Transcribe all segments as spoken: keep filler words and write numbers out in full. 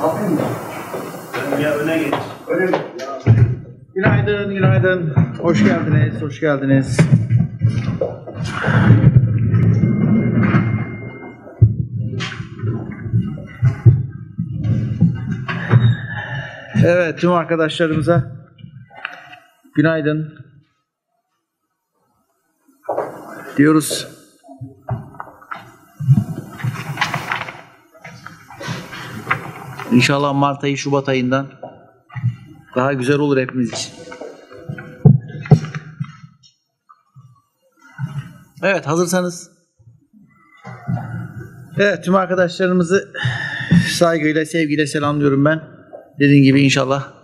Ya öne geç. Öyle mi? Günaydın, günaydın. Hoş geldiniz, hoş geldiniz. Evet, tüm arkadaşlarımıza günaydın diyoruz. İnşallah Mart ayı, Şubat ayından daha güzel olur hepimiz için. Evet, hazırsanız. Evet, tüm arkadaşlarımızı saygıyla, sevgiyle selamlıyorum ben. Dediğim gibi inşallah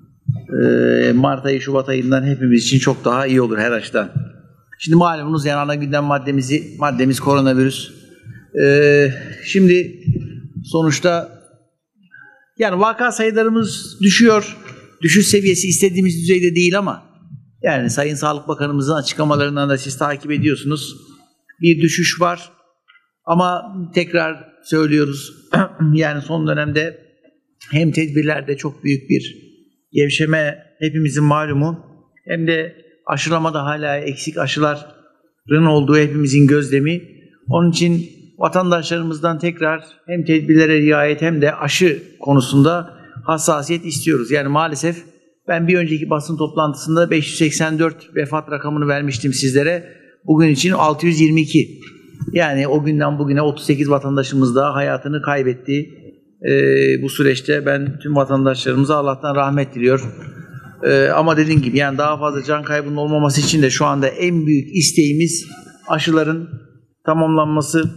Mart ayı, Şubat ayından hepimiz için çok daha iyi olur her açıdan. Şimdi malumunuz yani ana gündem maddemizi, maddemiz koronavirüs. Ee, şimdi sonuçta yani vaka sayılarımız düşüyor. Düşüş seviyesi istediğimiz düzeyde değil ama yani Sayın Sağlık Bakanımızın açıklamalarından da siz takip ediyorsunuz. Bir düşüş var ama tekrar söylüyoruz yani son dönemde hem tedbirlerde çok büyük bir gevşeme hepimizin malumu hem de aşılamada hala eksik aşıların olduğu hepimizin gözlemi. Onun için vatandaşlarımızdan tekrar hem tedbirlere riayet hem de aşı konusunda hassasiyet istiyoruz. Yani maalesef ben bir önceki basın toplantısında beş yüz seksen dört vefat rakamını vermiştim sizlere. Bugün için altı yüz yirmi iki. Yani o günden bugüne otuz sekiz vatandaşımız daha hayatını kaybetti. Ee, bu süreçte ben tüm vatandaşlarımıza Allah'tan rahmet diliyor. Ee, ama dediğim gibi yani daha fazla can kaybının olmaması için de şu anda en büyük isteğimiz aşıların tamamlanması.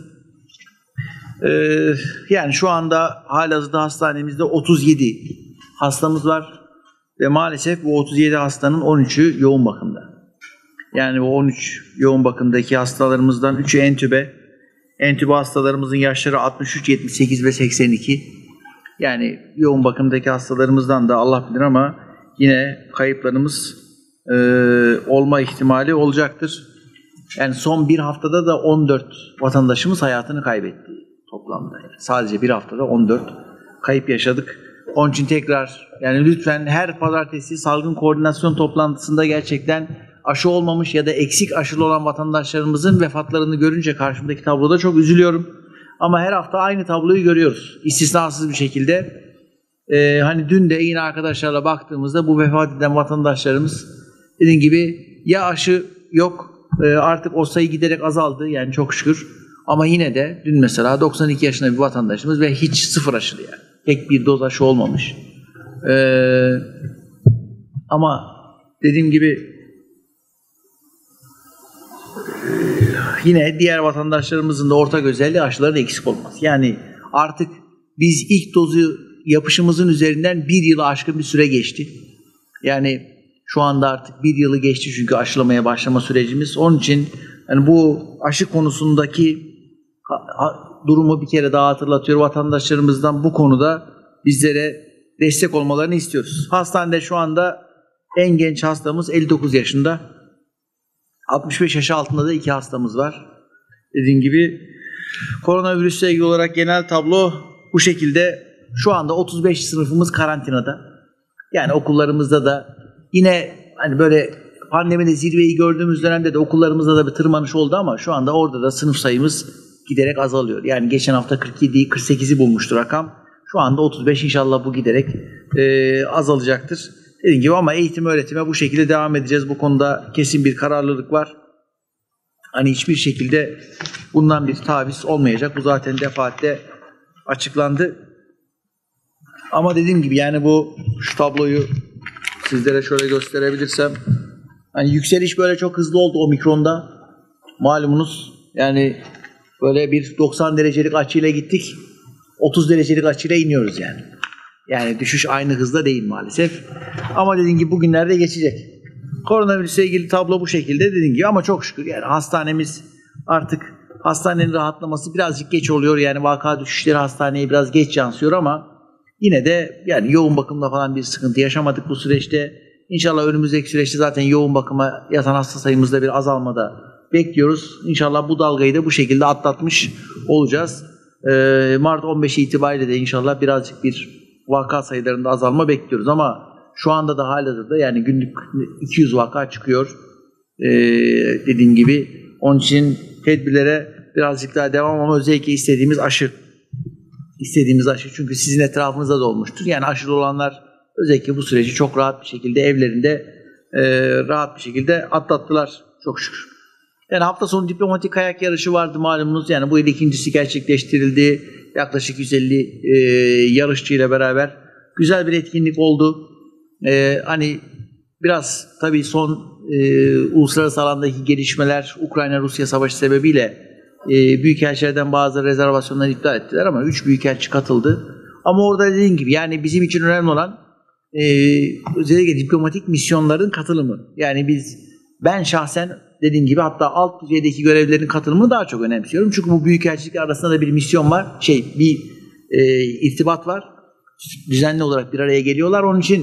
Ee, yani şu anda halihazırda hastanemizde otuz yedi hastamız var ve maalesef bu otuz yedi hastanın on üçü yoğun bakımda. Yani o on üç yoğun bakımdaki hastalarımızdan üçü entübe. Entübe hastalarımızın yaşları altmış üç, yetmiş sekiz ve seksen iki. Yani yoğun bakımdaki hastalarımızdan da Allah bilir ama yine kayıplarımız e, olma ihtimali olacaktır. Yani son bir haftada da on dört vatandaşımız hayatını kaybetti toplamda. Yani sadece bir haftada on dört kayıp yaşadık. Onun için tekrar yani lütfen her pazartesi salgın koordinasyon toplantısında gerçekten aşı olmamış ya da eksik aşılı olan vatandaşlarımızın vefatlarını görünce karşımdaki tabloda çok üzülüyorum. Ama her hafta aynı tabloyu görüyoruz. İstisnasız bir şekilde. Ee, hani dün de yine arkadaşlarla baktığımızda bu vefat eden vatandaşlarımız dediğim gibi ya aşı yok e, artık o sayı giderek azaldı yani çok şükür. Ama yine de dün mesela doksan iki yaşında bir vatandaşımız ve hiç sıfır aşılı yani. Tek bir doz aşı olmamış. Ee, ama dediğim gibi yine diğer vatandaşlarımızın da ortak özelliği aşıların eksik olması. Yani artık biz ilk dozu yapışımızın üzerinden bir yılı aşkın bir süre geçti. Yani şu anda artık bir yılı geçti çünkü aşılamaya başlama sürecimiz. Onun için yani bu aşı konusundaki durumu bir kere daha hatırlatıyor. Vatandaşlarımızdan bu konuda bizlere destek olmalarını istiyoruz. Hastanede şu anda en genç hastamız elli dokuz yaşında. altmış beş yaş altında da iki hastamız var. Dediğim gibi koronavirüsle ilgili olarak genel tablo bu şekilde. Şu anda otuz beş sınıfımız karantinada. Yani okullarımızda da yine hani böyle pandemide zirveyi gördüğümüz dönemde de okullarımızda da bir tırmanış oldu ama şu anda orada da sınıf sayımız giderek azalıyor. Yani geçen hafta kırk yediyi kırk sekizi bulmuştu rakam. Şu anda otuz beş, inşallah bu giderek e, azalacaktır. Dediğim gibi ama eğitim öğretime bu şekilde devam edeceğiz. Bu konuda kesin bir kararlılık var. Hani hiçbir şekilde bundan bir taviz olmayacak. Bu zaten defaatle açıklandı. Ama dediğim gibi yani bu şu tabloyu sizlere şöyle gösterebilirsem hani yükseliş böyle çok hızlı oldu omikronda. Malumunuz yani böyle bir doksan derecelik açıyla gittik. otuz derecelik açıyla iniyoruz yani. Yani düşüş aynı hızda değil maalesef. Ama dediğim gibi bugünlerde geçecek. Koronavirüsle ilgili tablo bu şekilde dediğim gibi ama çok şükür yani hastanemiz artık hastanenin rahatlaması birazcık geç oluyor. Yani vaka düşüşleri hastaneye biraz geç yansıyor ama yine de yani yoğun bakımda falan bir sıkıntı yaşamadık bu süreçte. İnşallah önümüzdeki süreçte zaten yoğun bakıma yatan hasta sayımızda bir azalmada bekliyoruz. İnşallah bu dalgayı da bu şekilde atlatmış olacağız. Ee, Mart on beşi itibariyle de inşallah birazcık bir vaka sayılarında azalma bekliyoruz ama şu anda da halihazırda yani günlük iki yüz vaka çıkıyor. Ee, dediğim gibi onun için tedbirlere birazcık daha devam ama özellikle istediğimiz aşı. İstediğimiz aşı çünkü sizin etrafınızda da olmuştur. Yani aşılı olanlar özellikle bu süreci çok rahat bir şekilde evlerinde e, rahat bir şekilde atlattılar çok şükür. Yani hafta sonu diplomatik kayak yarışı vardı malumunuz. Yani bu yıl ikincisi gerçekleştirildi. Yaklaşık yüz elli e, yarışçıyla beraber güzel bir etkinlik oldu. E, hani biraz tabii son e, uluslararası alandaki gelişmeler Ukrayna-Rusya savaşı sebebiyle e, büyükelçilerden bazı rezervasyonları iptal ettiler ama üç büyükelçi katıldı. Ama orada dediğim gibi yani bizim için önemli olan e, özellikle diplomatik misyonların katılımı. Yani biz ben şahsen dediğim gibi hatta alt düzeydeki görevlilerin katılımını daha çok önemsiyorum. Çünkü bu büyükelçilikler arasında da bir misyon var. Şey bir e, irtibat var. Düzenli olarak bir araya geliyorlar. Onun için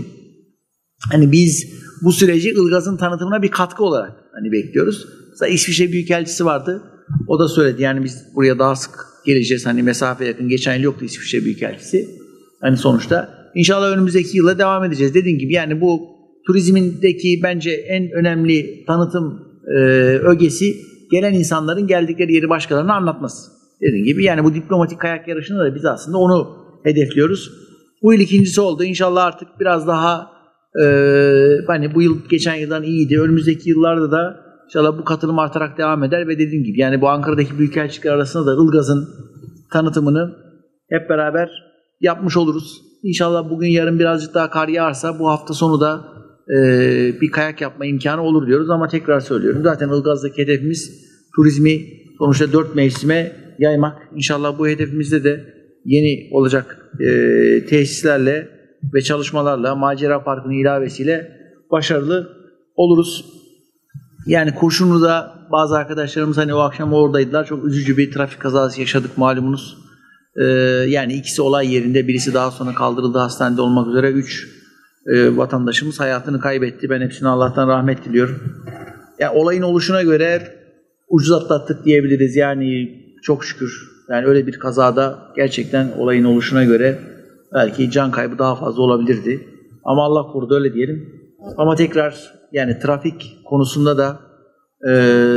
hani biz bu süreci Ilgaz'ın tanıtımına bir katkı olarak hani bekliyoruz. Mesela İsviçre Büyükelçisi vardı. O da söyledi yani biz buraya daha sık geleceğiz. Hani mesafe yakın. Geçen yıl yoktu İsviçre Büyükelçisi. Hani sonuçta inşallah önümüzdeki yıla devam edeceğiz. Dediğim gibi yani bu turizmindeki bence en önemli tanıtım e, ögesi gelen insanların geldikleri yeri başkalarına anlatması. Dediğim gibi yani bu diplomatik kayak yarışında da biz aslında onu hedefliyoruz. Bu yıl ikincisi oldu. İnşallah artık biraz daha e, hani bu yıl geçen yıldan iyiydi. Önümüzdeki yıllarda da İnşallah bu katılım artarak devam eder ve dediğim gibi yani bu Ankara'daki büyükelçilikler arasında da Ilgaz'ın tanıtımını hep beraber yapmış oluruz. İnşallah bugün yarın birazcık daha kar yağarsa bu hafta sonu da e, bir kayak yapma imkanı olur diyoruz ama tekrar söylüyorum. Zaten Ilgaz'daki hedefimiz turizmi sonuçta dört mevsime yaymak. İnşallah bu hedefimizde de yeni olacak e, tesislerle ve çalışmalarla Macera Parkı'nın ilavesiyle başarılı oluruz. Yani Kurşunlu'da bazı arkadaşlarımız hani o akşam oradaydılar. Çok üzücü bir trafik kazası yaşadık malumunuz. Ee, yani ikisi olay yerinde, birisi daha sonra kaldırıldı hastanede olmak üzere. Üç e, vatandaşımız hayatını kaybetti. Ben hepsine Allah'tan rahmet diliyorum. Yani olayın oluşuna göre ucuz atlattık diyebiliriz. Yani çok şükür. Yani öyle bir kazada gerçekten olayın oluşuna göre belki can kaybı daha fazla olabilirdi. Ama Allah korudu öyle diyelim. Ama tekrar yani trafik konusunda da e,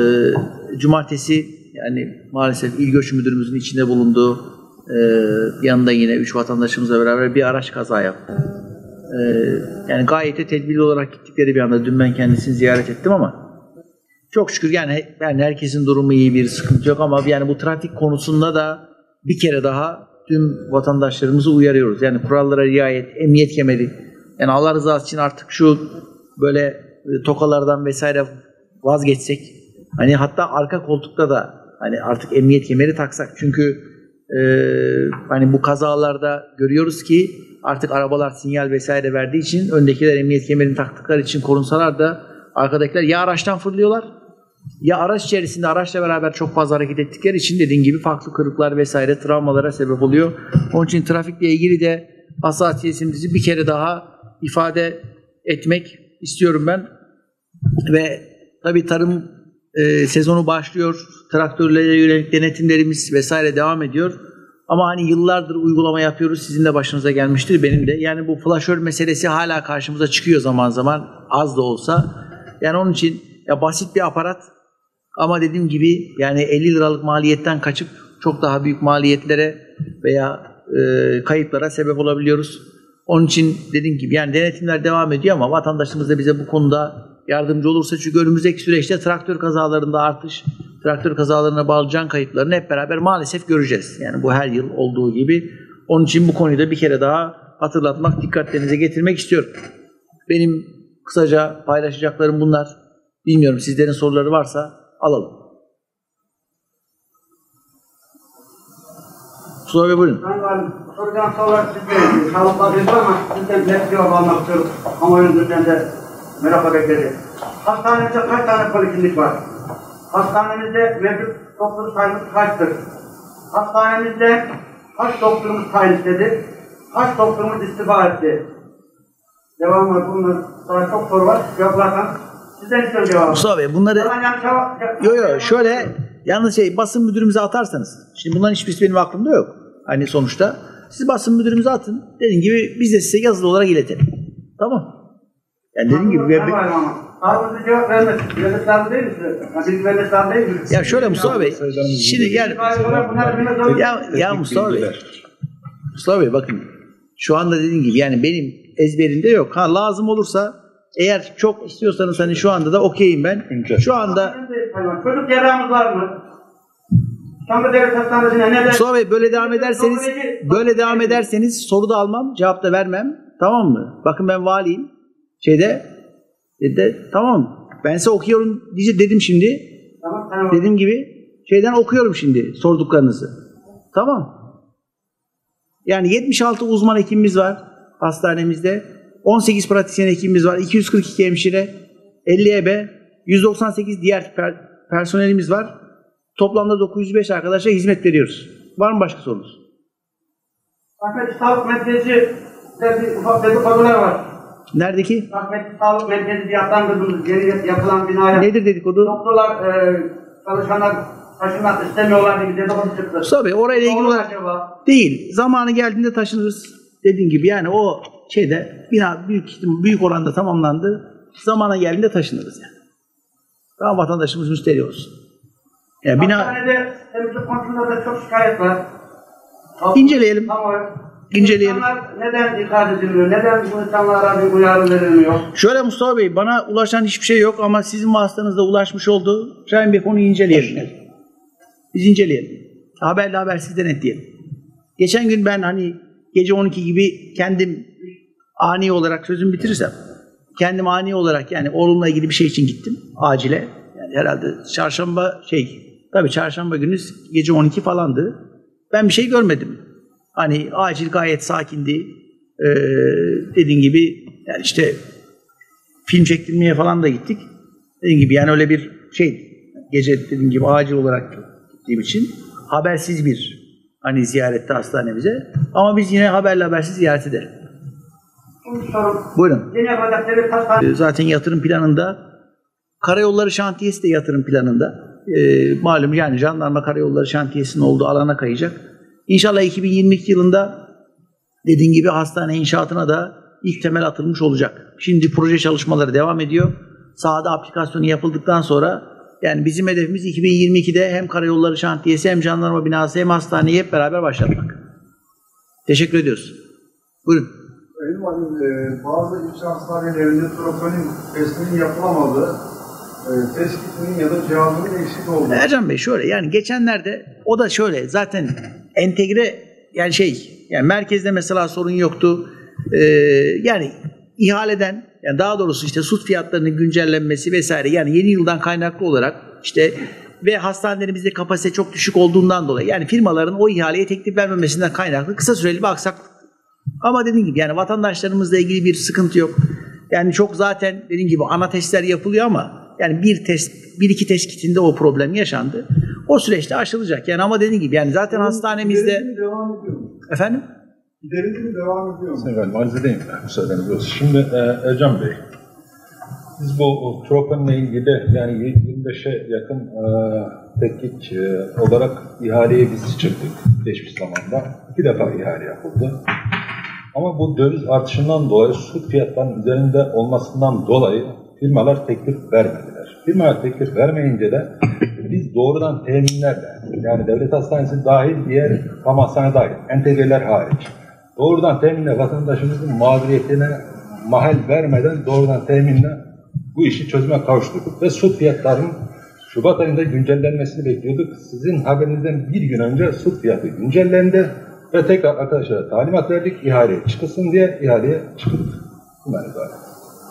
cumartesi yani maalesef İl Göç Müdürümüzün içinde bulunduğu e, yanında yine üç vatandaşımızla beraber bir araç kaza yaptı. E, yani gayet de tedbirli olarak gittikleri bir anda dün ben kendisini ziyaret ettim ama çok şükür yani, yani herkesin durumu iyi, bir sıkıntı yok ama yani bu trafik konusunda da bir kere daha tüm vatandaşlarımızı uyarıyoruz. Yani kurallara riayet, emniyet kemeri. Yani Allah rızası için artık şu böyle tokalardan vesaire vazgeçsek. Hani hatta arka koltukta da hani artık emniyet kemeri taksak. Çünkü e, hani bu kazalarda görüyoruz ki artık arabalar sinyal vesaire verdiği için öndekiler emniyet kemerini taktıkları için korunsalar da arkadakiler ya araçtan fırlıyorlar ya araç içerisinde araçla beraber çok fazla hareket ettikleri için dediğin gibi farklı kırıklar vesaire travmalara sebep oluyor. Onun için trafikle ilgili de hassasiyetimizi bir kere daha ifade etmek istiyorum ben. Ve tabii tarım e, sezonu başlıyor. Traktörlere yönelik denetimlerimiz vesaire devam ediyor. Ama hani yıllardır uygulama yapıyoruz. Sizin de başınıza gelmiştir, benim de. Yani bu flaşör meselesi hala karşımıza çıkıyor zaman zaman. Az da olsa. Yani onun için ya basit bir aparat ama dediğim gibi yani elli liralık maliyetten kaçıp çok daha büyük maliyetlere veya e, kayıplara sebep olabiliyoruz. Onun için dediğim gibi yani denetimler devam ediyor ama vatandaşımız da bize bu konuda yardımcı olursa, çünkü önümüzdeki süreçte traktör kazalarında artış, traktör kazalarına bağlı can kayıplarını hep beraber maalesef göreceğiz. Yani bu her yıl olduğu gibi. Onun için bu konuyu da bir kere daha hatırlatmak, dikkatlerinize getirmek istiyorum. Benim kısaca paylaşacaklarım bunlar. Bilmiyorum, sizlerin soruları varsa alalım. Mustafa Bey buyurun. Soracağım sorular sizde. Sağlıkla bir var ama sizden net cevap almak istiyorum. Ama önümüzden de merakla bekledi. Hastanemizde kaç tane poliklinik var? Hastanemizde mevcut doktor sayımız kaçtır? Hastanemizde kaç doktorumuz tayin istedi? Kaç doktorumuz istifa etti? Devam var. Bunlar daha çok soru var. Cevaplarsan sizden istiyorum cevabı. Mustafa Bey bunları... Yok yok şöyle yalnız şey basın müdürümüze atarsanız. Şimdi bunların hiçbirisi benim aklımda yok. Hani sonuçta Siz basın müdürümüze atın. Dediğim gibi biz de size yazılı olarak iletelim. Tamam. Yani dediğim gibi. Tamam ama. Abi cevap vermez. Vermez lazım değil mi size? Biz vermez lazım değil mi? Ya şöyle Mustafa Bey. Şimdi yani. Ya, ya Mustafa Bey. Mustafa Bey bakın. Şu anda dediğim gibi yani benim ezberimde yok. Ha lazım olursa eğer çok istiyorsanız hani şu anda da okeyim ben. Şu anda. Çocuk yarağımız var mı? Çamlı Devlet Hastanesi'ne neden? Mustafa Bey böyle devam ederseniz böyle devam ederseniz soru da almam, cevap da vermem. Tamam mı? Bakın ben valiyim. Şeyde de, tamam. Ben size okuyorum diye dedim şimdi. Tamam, tamam. Dediğim gibi şeyden okuyorum şimdi sorduklarınızı. Tamam. Yani yetmiş altı uzman hekimimiz var hastanemizde. on sekiz pratisyen hekimimiz var. iki yüz kırk iki hemşire, elli ebe, yüz doksan sekiz diğer per personelimiz var. Toplamda dokuz yüz beş arkadaşa hizmet veriyoruz. Var mı başka sorunuz? Rahmetli Sağlık Merkezi bir ufak dedikodular var. Neredeki? Rahmetli Sağlık Merkezi yapılandırdığımız yeni yapılan binaya. Nedir dedikodu? Doktorlar, e, çalışanlar taşınmak istemiyorlar diye dedikodu çıktı. Mustafa Bey orayla ilgili olarak değil. Zamanı geldiğinde taşınırız. Dediğim gibi yani o şeyde bina büyük büyük oranda tamamlandı. Zamana geldiğinde taşınırız yani. Daha vatandaşımız müşteri olsun. Yani bina... Hastanede temizlik konusunda da çok şikayet var. İnceleyelim. Tamam. İnceleyelim. İnsanlar neden ikaz edilmiyor? Neden bu insanlara bir uyarı verilmiyor? Şöyle Mustafa Bey, bana ulaşan hiçbir şey yok ama sizin vasıtanızda ulaşmış oldu. Şahin Bey konuyu inceleyelim. Biz inceleyelim. Haberle habersiz denetleyelim. Geçen gün ben hani gece on iki gibi kendim ani olarak sözümü bitirirsem kendim ani olarak yani oğlumla ilgili bir şey için gittim acile. Yani herhalde çarşamba şey tabii çarşamba günü gece on iki falandı. Ben bir şey görmedim. Hani acil gayet sakindi. Ee, dediğin gibi yani işte film çektirmeye falan da gittik. Dediğim gibi yani öyle bir şey gece dediğim gibi acil olarak gittiğim için habersiz bir hani ziyarette hastanemize. Ama biz yine haberle habersiz ziyaret edelim. Buyurun. Ee, zaten yatırım planında karayolları şantiyesi de yatırım planında. Ee, malum yani jandarma karayolları şantiyesinin olduğu alana kayacak. İnşallah iki bin yirmi iki yılında dediğim gibi hastane inşaatına da ilk temel atılmış olacak. Şimdi proje çalışmaları devam ediyor. Sahada aplikasyonu yapıldıktan sonra yani bizim hedefimiz iki bin yirmi ikide hem karayolları şantiyesi hem jandarma binası hem hastaneyi hep beraber başlatmak. Teşekkür ediyoruz. Buyurun. Benim adım e, bazı ilçe hastanelerinde troponin testinin yapılamadığı, e, test kitinin ya da cihazının eksik olduğu. Ercan Bey şöyle yani geçenlerde o da şöyle zaten entegre yani şey yani merkezde mesela sorun yoktu. Ee, yani ihaleden yani daha doğrusu işte süt fiyatlarının güncellenmesi vesaire yani yeni yıldan kaynaklı olarak işte ve hastanelerimizde kapasite çok düşük olduğundan dolayı yani firmaların o ihaleye teklif vermemesinden kaynaklı kısa süreli bir aksaklık. Ama dediğim gibi yani vatandaşlarımızla ilgili bir sıkıntı yok. Yani çok zaten dediğim gibi ana testler yapılıyor ama yani bir test, bir iki test kitinde o problem yaşandı. O süreçte aşılacak. Yani ama dediğim gibi yani zaten hastanemizde... Devam ediyor mu? Efendim? Giderildi devam ediyor mu? Sayın Valim, arz edeyim ben müsaadeniz olsun. Şimdi e, Ercan Bey, biz bu troponla ilgili yani yirmi beşe yakın e, tetkik e, olarak ihaleye biz çıktık geçmiş zamanda. İki defa ihale yapıldı. Ama bu döviz artışından dolayı süt fiyatlarının üzerinde olmasından dolayı firmalar teklif vermediler. Firmalar teklif vermeyince de biz doğrudan teminlerle yani devlet hastanesi dahil diğer kamu hastane dahil entegreler hariç doğrudan teminle vatandaşımızın mağduriyetine mahal vermeden doğrudan teminle bu işi çözüme kavuşturduk ve süt fiyatlarının Şubat ayında güncellenmesini bekliyorduk. Sizin haberinizden bir gün önce süt fiyatı güncellendi ve tekrar arkadaşlara talimat verdik ihaleye çıkılsın diye ihaleye çıkıldı. Bunlar ibaret.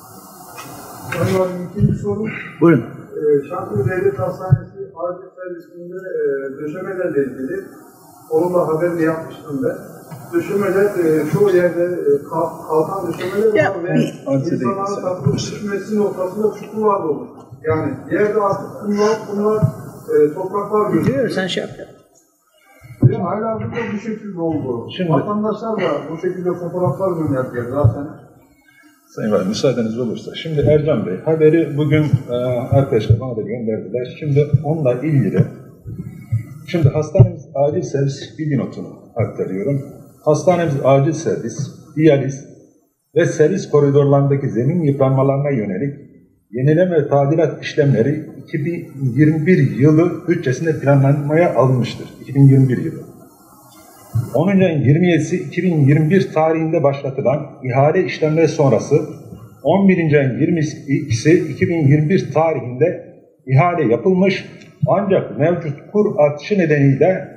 Sayın Valim, ikinci soru. Buyurun. E, Şanlıurfa Devlet Hastanesi acil servisinde e, döşemelerle ilgili onun da haberini yapmıştım ben. Döşemeler e, çoğu yerde e, kalk, kalkan döşemeler Ya, var ve bir- insanların takılıp düşmesi noktasında çukurlar olur. Yani yerde artık kumlar, kumlar e, topraklar Biliyor gözüküyor. sen şey yap ya. Ve hala burada bu şekilde oldu. Şimdi- Vatandaşlar da bu şekilde fotoğraflar gönderdiler zaten. Sayın Valim, müsaadeniz olursa. Şimdi Ercan Bey, haberi bugün e, arkadaşlar bana da gönderdiler. Şimdi onunla ilgili, şimdi hastanemiz acil servis bilgi notunu aktarıyorum. hastanemiz acil servis, diyaliz ve servis koridorlarındaki zemin yıpranmalarına yönelik yenileme ve tadilat işlemleri iki bin yirmi bir yılı bütçesinde planlanmaya alınmıştır. iki bin yirmi bir yılı. onuncu ayın yirmi yedisi iki bin yirmi bir tarihinde başlatılan ihale işlemleri sonrası on birinci ayın yirmi ikisi iki bin yirmi bir tarihinde ihale yapılmış, ancak mevcut kur artışı nedeniyle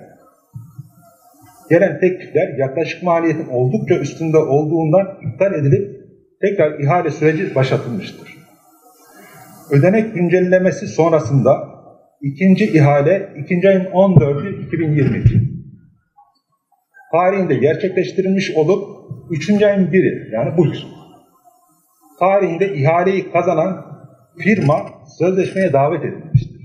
gelen teklifler yaklaşık maliyetin oldukça üstünde olduğundan iptal edilip tekrar ihale süreci başlatılmıştır. Ödenek güncellemesi sonrasında ikinci ihale ikinci ayın on dördü iki bin yirmi iki tarihinde gerçekleştirilmiş olup üçüncü ayın biri yani bu yıl tarihinde ihaleyi kazanan firma sözleşmeye davet edilmiştir.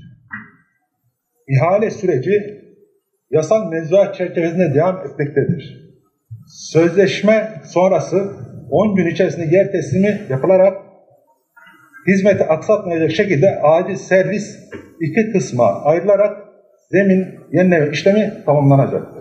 İhale süreci yasal mevzuat çerçevesinde devam etmektedir. Sözleşme sonrası on gün içerisinde yer teslimi yapılarak hizmeti aksatmayacak şekilde acil servis iki kısma ayrılarak zemin yenileme işlemi tamamlanacaktır.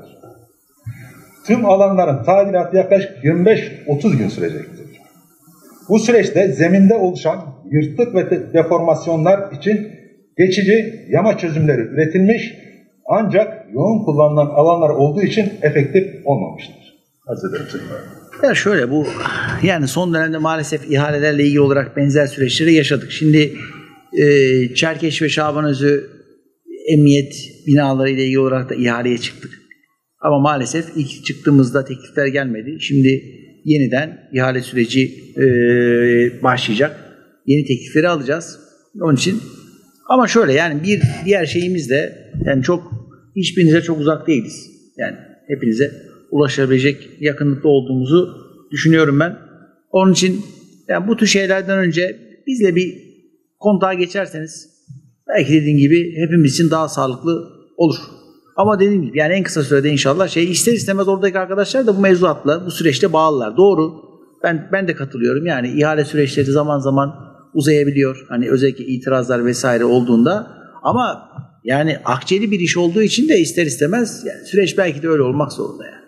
Tüm alanların tadilatı yaklaşık yirmi beş otuz gün sürecektir. Bu süreçte zeminde oluşan yırtık ve deformasyonlar için geçici yama çözümleri üretilmiş, ancak yoğun kullanılan alanlar olduğu için efektif olmamıştır. Arz ederim. Ya şöyle, bu yani son dönemde maalesef ihalelerle ilgili olarak benzer süreçleri yaşadık. Şimdi e, Çerkeş ve Şabanözü emniyet binaları ile ilgili olarak da ihaleye çıktık. Ama maalesef ilk çıktığımızda teklifler gelmedi. Şimdi yeniden ihale süreci e, başlayacak. Yeni teklifleri alacağız. Onun için ama şöyle, yani bir diğer şeyimiz de, yani çok hiçbirinize çok uzak değiliz. Yani hepinize ulaşabilecek yakınlıkta olduğumuzu düşünüyorum ben. Onun için yani bu tür şeylerden önce bizle bir kontağa geçerseniz belki dediğim gibi hepimiz için daha sağlıklı olur. Ama dediğim gibi yani en kısa sürede inşallah şey, ister istemez oradaki arkadaşlar da bu mevzuatla bu süreçte bağlılar. Doğru. Ben ben de katılıyorum. Yani ihale süreçleri zaman zaman uzayabiliyor. Hani özellikle itirazlar vesaire olduğunda, ama yani akçeli bir iş olduğu için de ister istemez yani süreç belki de öyle olmak zorunda yani.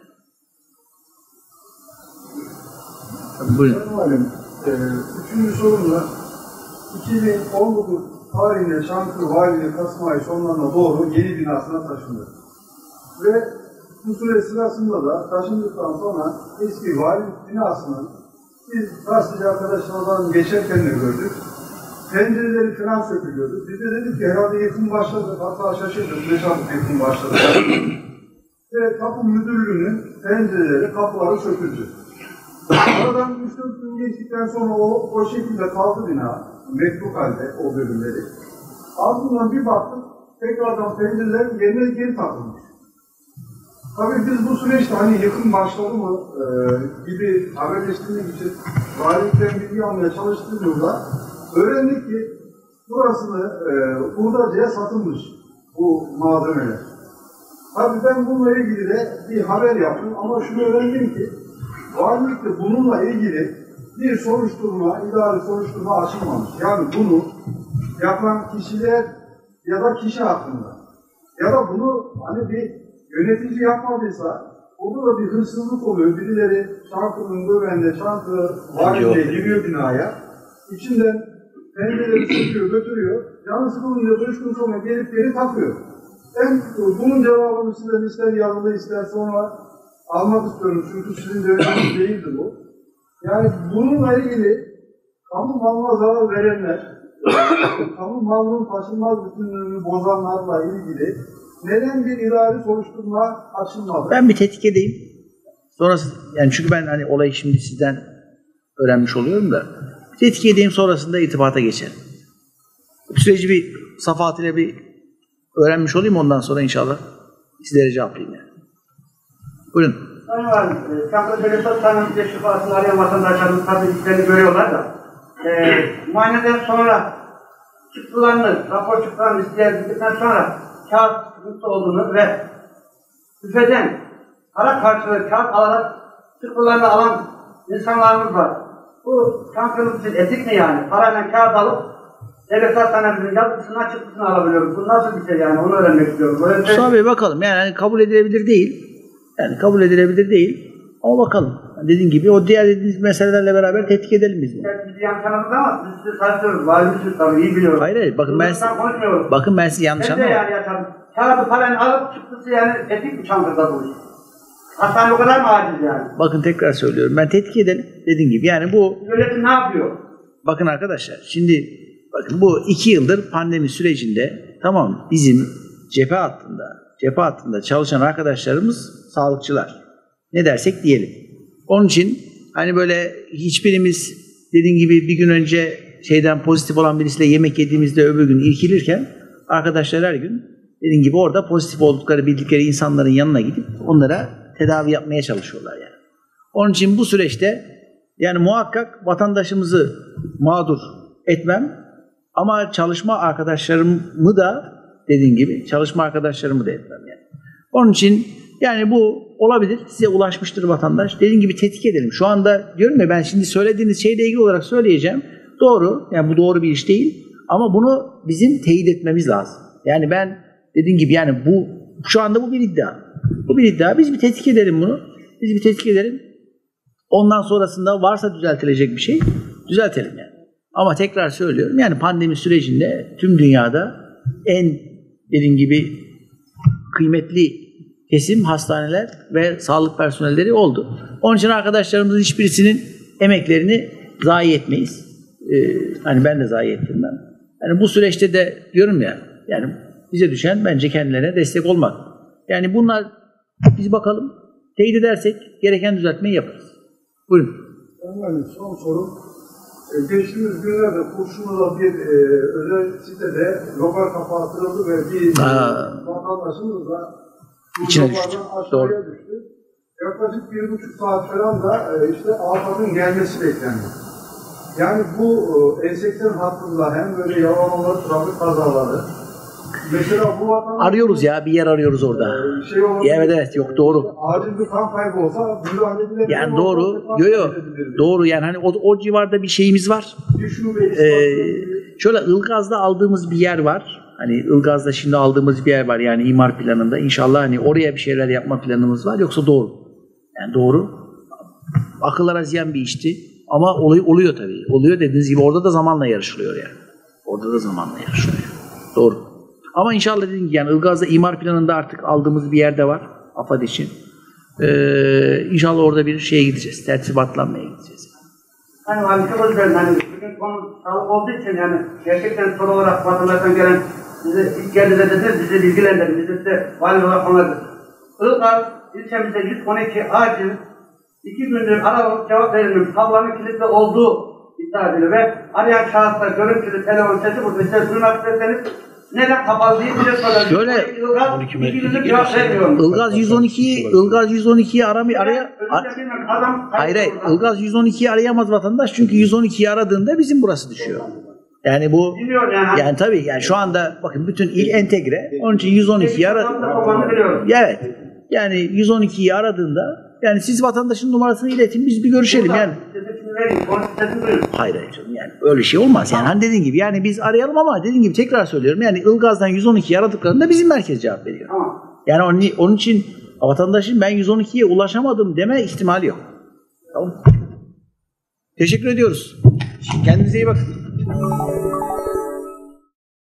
Buyurun. E, üçüncü sorumla iki bin on dokuz tarihinde Çankırı Valiliği Kasım ayı sonlarına doğru yeni binasına taşındı. Ve bu süre sırasında da taşındıktan sonra eski valilik binasının biz gazeteci arkadaşlardan geçerken de gördük. Pencereleri falan sökülüyordu. Biz de dedik ki herhalde yıkım başladı. Hatta şaşırdık. Ne çabuk yıkım başladı. Ve tapu müdürlüğünün pencereleri, kapıları söküldü. Aradan üç dört gün geçtikten sonra o, o şekilde kaldı bina. Metruk halde o bölümleri. Ardından bir baktık, tekrardan pencerelerin yerine geri takılmış. Tabii biz bu süreçte hani yıkım başladı mı e, gibi haberleştirmek için valilikten bilgi almaya çalıştığımızda öğrendik ki burasını e, hurdacıya satılmış bu malzemeler. Tabii ben bununla ilgili de bir haber yaptım ama şunu öğrendim ki valilikte bununla ilgili bir soruşturma, idari soruşturma açılmamış. Yani bunu yapan kişiler ya da kişi hakkında ya da bunu hani bir yönetici yapmadıysa orada da bir hırsızlık oluyor. Birileri Çankırı'nın Göbeğinde, Çankırı valiliğe giriyor binaya. İçinden pencereleri söküyor, götürüyor. Canı sıkılınca üç gün sonra gelip geri takıyor. Ben bunun cevabını sizden ister yazılı ister sonra almak istiyorum. Çünkü sizin döneminiz değildi bu. Yani bununla ilgili kamu malına zarar verenler, kamu malının taşınmaz bütünlüğünü bozanlarla ilgili neden bir idari soruşturma açılmadı? Ben bir tetkik edeyim. Sonrası, yani çünkü ben hani olayı şimdi sizden öğrenmiş oluyorum da bir tetkik edeyim, sonrasında irtibata geçerim. Bu süreci bir Safahat ile bir öğrenmiş olayım, ondan sonra inşallah sizlere cevaplayayım yani. Buyurun. Sayın Valim, Çankırı Belediye Hastanesi'nin teşrifatını arayan vatandaşlarımız tabii işlerini görüyorlar da e, muayeneden sonra çıktılarını, rapor çıktılarını isteyebildikten sonra kağıt sıkıntı olduğunu ve büfeden para karşılığı kağıt alarak çıktılarını alan insanlarımız var. Bu Çankırı için etik mi yani? Parayla kağıt alıp devlet hastanesinin yazısına çıktısını alabiliyoruz. Bu nasıl bir şey yani? Onu öğrenmek istiyorum. Böyle Mustafa Bey bakalım, yani hani kabul edilebilir değil. Yani kabul edilebilir değil. Ama bakalım. Dediğim gibi o diğer dediğiniz meselelerle beraber tetkik edelim biz bunu. Biz yan tarafında ama biz size tartışıyoruz. Valimiz tabii iyi biliyoruz. Hayır hayır. Bakın ben, bakın ben sizi yanlış Ben de anlamadım. yani yaşadım. Kağıdı parayı alıp çıktısı yani etik mi Çankırı'da bu iş? Hastane o kadar mı aciz yani? Bakın tekrar söylüyorum. Ben tetkik edelim. Dediğim gibi yani bu... Yönetim ne yapıyor? Bakın arkadaşlar şimdi bakın bu iki yıldır pandemi sürecinde tamam bizim cephe hattında cephe hattında çalışan arkadaşlarımız sağlıkçılar. Ne dersek diyelim. Onun için hani böyle hiçbirimiz dediğim gibi bir gün önce şeyden pozitif olan birisiyle yemek yediğimizde öbür gün irkilirken arkadaşlar her gün dediğim gibi orada pozitif oldukları bildikleri insanların yanına gidip onlara tedavi yapmaya çalışıyorlar yani. Onun için bu süreçte yani muhakkak vatandaşımızı mağdur etmem ama çalışma arkadaşlarımı da dediğim gibi çalışma arkadaşlarımı da etmem yani. Onun için yani bu olabilir. Size ulaşmıştır vatandaş. Dediğim gibi tetkik edelim. Şu anda diyorum ya ben şimdi söylediğiniz şeyle ilgili olarak söyleyeceğim. Doğru. Yani bu doğru bir iş değil. Ama bunu bizim teyit etmemiz lazım. Yani ben dediğim gibi yani bu şu anda bu bir iddia. Bu bir iddia. Biz bir tetkik edelim bunu. Biz bir tetkik edelim. Ondan sonrasında varsa düzeltilecek bir şey düzeltelim yani. Ama tekrar söylüyorum yani pandemi sürecinde tüm dünyada en dediğim gibi kıymetli kesim hastaneler ve sağlık personelleri oldu. Onun için arkadaşlarımızın hiçbirisinin emeklerini zayi etmeyiz. Ee, hani ben de zayi ettim ben. Yani bu süreçte de diyorum ya yani bize düşen bence kendilerine destek olmak. Yani bunlar biz bakalım teyit edersek gereken düzeltmeyi yaparız. Buyurun. Yani son sorum. E, geçtiğimiz günlerde Kurşunlu'da bir e, özel sitede lokal kapattırıldı ve bir Aa. vatandaşımız da İçine düştü. aşağıya Doğru. düştü. Yaklaşık bir buçuk saat falan da e, işte AFAD'ın gelmesi beklendi. Yani bu e, E seksen hattında hem böyle yalan olan trafik kazaları mesela bu vatandaş Arıyoruz ya bir yer arıyoruz orada. e, şey olabilir, Evet evet yok doğru. acil bir kan kaybı olsa müdahale edilebilir. Yani doğru. Yo yo. Doğru yani hani o, o civarda bir şeyimiz var. Ee, şöyle Ilgaz'da aldığımız bir yer var. Hani Ilgaz'da şimdi aldığımız bir yer var yani imar planında. İnşallah hani oraya bir şeyler yapma planımız var. Yoksa doğru. Yani doğru. Akıllara ziyan bir işti. Ama oluyor, oluyor tabii. Oluyor dediğiniz gibi orada da zamanla yarışılıyor yani. Orada da zamanla yarışılıyor. Doğru. Ama inşallah dediğim gibi yani Ilgaz'da imar planında artık aldığımız bir yerde var. AFAD için. Ee, inşallah orada bir şeye gideceğiz. Tertibatlanmaya gideceğiz. Hani valimiz ben hani bugün konu sağlık olduğu için yani gerçekten soru olarak vatandaştan gelen bize ilk geldiğinde de bizi bilgilendirin. Biz de vali olarak onları. Ilgaz ilçemizde yüz on iki acil iki gündür aralık cevap verilmiş kablanın kilitli olduğu iddia ediliyor ve arayan şahıslar görüntülü telefon sesi burada size duymak isterseniz neden kapalı değil bize soruyoruz. Şöyle Ilgaz iki gündür cevap vermiyor. Ilgaz yüz on ikiyi Ilgaz yüz on ikiyi aramıyor araya Hayır hayır Ilgaz yüz on ikiyi arayamaz vatandaş çünkü yüz on ikiyi aradığında bizim burası düşüyor. Yani bu yani. yani tabii yani şu anda bakın bütün il entegre onun için yüz on ikiyi ara Evet. Yani yüz on ikiyi aradığında yani siz vatandaşın numarasını iletin biz bir görüşelim yani. Hayır hayır canım yani öyle şey olmaz yani hani dediğin gibi yani biz arayalım ama dediğin gibi tekrar söylüyorum yani Ilgaz'dan yüz on ikiyi aradıklarında bizim merkez cevap veriyor. Yani onun, onun için vatandaşın ben yüz on ikiye ulaşamadım deme ihtimali yok. Tamam. Teşekkür ediyoruz. Kendinize iyi bakın.